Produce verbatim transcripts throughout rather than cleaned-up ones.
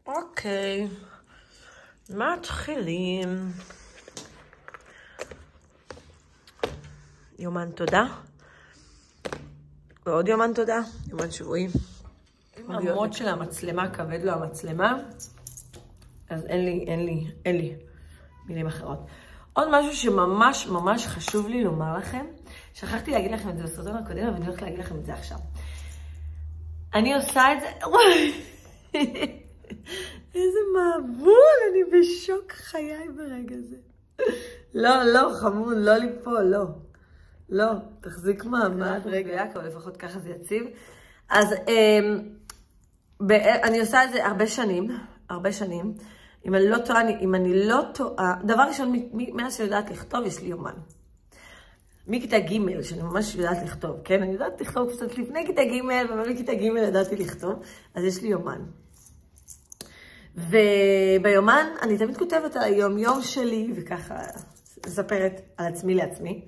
אוקיי, מתחילים. יומן תודה. ועוד יומן תודה, יומן שבועי. אם המוד של המצלמה כבד לו המצלמה, אז אין לי, אין לי, אין לי מילים אחרות. עוד משהו שממש ממש חשוב לי לומר לכם, שכחתי להגיד לכם את זה בסרטון הקודם, אבל אני הולכת להגיד לכם את זה עכשיו. אני עושה את זה, איזה מבול, אני בשוק חיי ברגע זה. לא, לא, חמוד, לא ליפול, לא. לא, תחזיק מעמד. רגע, יעקב, לפחות ככה זה יציב. אז אני עושה את זה הרבה שנים, הרבה שנים. אם אני לא טועה, אם אני לא טועה, דבר ראשון, מאז שאני יודעת לכתוב, יש לי יומן. מכיתה ג' שאני ממש יודעת לכתוב, כן? אני יודעת לכתוב קצת לפני כיתה ג', אבל מכיתה ג' ידעתי לכתוב, אז יש לי יומן. וביומן אני תמיד כותבת על היום יום שלי, וככה מספרת על עצמי לעצמי.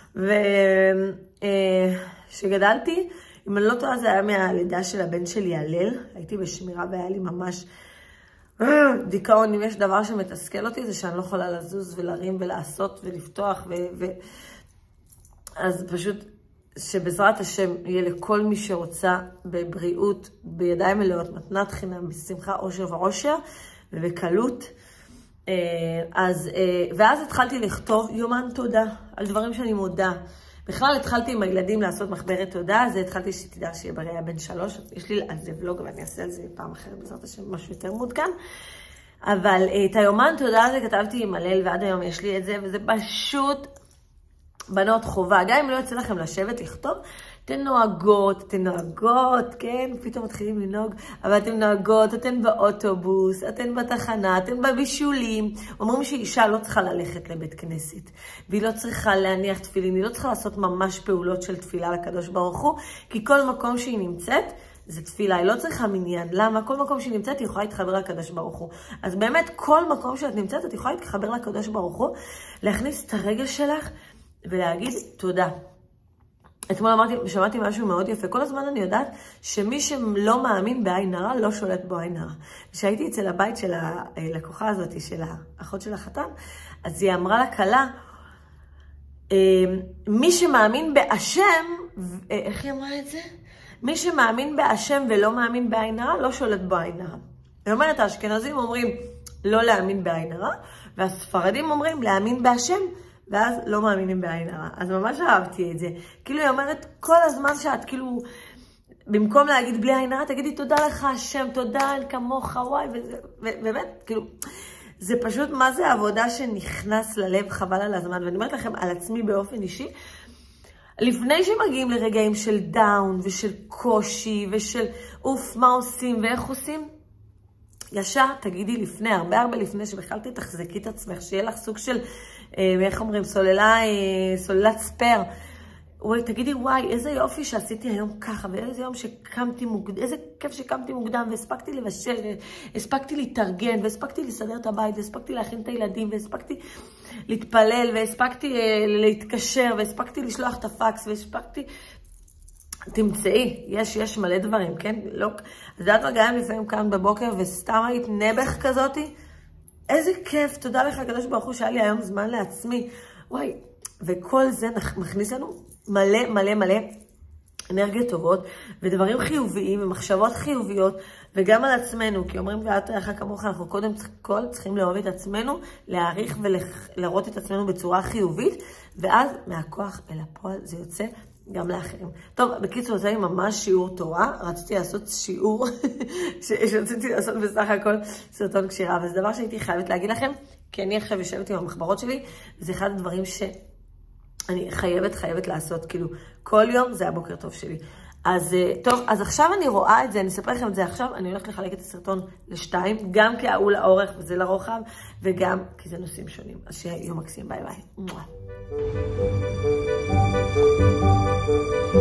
ושגדלתי, אם אני לא טועה, זה היה מהלידה של הבן שלי, הלל. הייתי בשמירה והיה לי ממש דיכאון. אם יש דבר שמתסכל אותי, זה שאני לא יכולה לזוז ולהרים ולעשות ולפתוח. ו... ו... אז פשוט שבעזרת השם יהיה לכל מי שרוצה בבריאות, בידיים מלאות, מתנת חינם, בשמחה, אושר ועושר, ובקלות. אז, ואז התחלתי לכתוב יומן תודה על דברים שאני מודה. בכלל התחלתי עם הילדים לעשות מחברת תודה, אז התחלתי שתדע שיהיה בריא בן שלוש. יש לי על זה ולוג, ואני אעשה על זה פעם אחרת, בעזרת השם, משהו יותר מעודכן. אבל את היומן תודה הזה כתבתי עם הלל, ועד היום יש לי את זה, וזה פשוט בנות חובה. גם אם לא יוצא לכם לשבת לכתוב, אתן נוהגות, אתן נוהגות, כן? פתאום מתחילים לנהוג, אבל אתן נוהגות, אתן באוטובוס, אתן בתחנה, אתן בבישולים. אומרים שאישה לא צריכה ללכת לבית כנסת, והיא לא צריכה להניח תפילין, היא לא צריכה לעשות ממש פעולות של תפילה לקדוש ברוך הוא, כי כל מקום שהיא נמצאת, זה תפילה, היא לא צריכה מניין. למה? כל מקום שהיא נמצאת, היא יכולה להתחבר לקדוש ברוך הוא. אז באמת, כל מקום שאת נמצאת, את יכולה להתחבר לקדוש ברוך הוא, להכניס את הרגל שלך, ולהגיד תודה. אתמול אמרתי, שמעתי משהו מאוד יפה. כל הזמן אני יודעת שמי שלא מאמין בעין הרע, לא שולט בו עין הרע. כשהייתי אצל הבית של הלקוחה הזאת, של האחות של החתן, אז היא אמרה לכלה, מי שמאמין בהשם, איך היא אמרה את זה? מי שמאמין בהשם ולא מאמין בעין הרע, לא שולט בו עין הרע. זאת אומרת, האשכנזים אומרים לא להאמין בעין הרע, והספרדים אומרים להאמין בהשם, ואז לא מאמינים בעין הרע. אז ממש אהבתי את זה. כאילו היא אומרת, כל הזמן שאת כאילו, במקום להגיד בלי עין הרע, תגידי תודה לך השם, תודה על כמוך, וואי, ובאמת, כאילו, זה פשוט מה זה עבודה שנכנס ללב חבל על הזמן. ואני אומרת לכם על עצמי באופן אישי, לפני שמגיעים לרגעים של דאון ושל קושי ושל אוף, מה עושים ואיך עושים, ישר תגידי לפני, הרבה הרבה לפני שבכלל תתחזקי את עצמך, שיהיה לך סוג של, איך אומרים, סוללה, סוללת ספר. תגידי, וואי, איזה יופי שעשיתי היום ככה, ואיזה יום שקמתי מוקדם, איזה כיף שקמתי מוקדם, והספקתי לבשל, והספקתי להתארגן, והספקתי לסדר את הבית, והספקתי להכין את הילדים, והספקתי להתפלל, והספקתי להתקשר, והספקתי לשלוח את הפקס, והספקתי... תמצאי, יש, יש מלא דברים, כן? לא, אז דעת רגעים לפעמים כאן בבוקר, וסתם היית נבח כזאתי, איזה כיף, תודה לך הקדוש ברוך הוא שהיה לי היום זמן לעצמי, וואי, וכל זה מכניס לנו מלא מלא מלא אנרגיות טובות, ודברים חיוביים, ומחשבות חיוביות, וגם על עצמנו, כי אומרים, ואל תרעך כמוך, אנחנו קודם כל צריכים לאהוב את עצמנו, להעריך ולראות את עצמנו בצורה חיובית, ואז מהכוח אל הפועל זה יוצא גם לאחרים. טוב, בקיצור, זה היה ממש שיעור תורה. רציתי לעשות שיעור שרציתי לעשות בסך הכל סרטון קשירה, אבל זה דבר שהייתי חייבת להגיד לכם, כי אני עכשיו יושבת עם המחברות שלי, וזה אחד הדברים שאני חייבת, חייבת לעשות, כאילו, כל יום זה הבוקר טוב שלי. אז טוב, אז עכשיו אני רואה את זה, אני אספר לכם את זה עכשיו, אני הולכת לחלק את הסרטון לשתיים, גם כי הוא לאורך וזה לרוחב, וגם כי זה נושאים שונים. אז שיהיה יום מקסים, ביי ביי.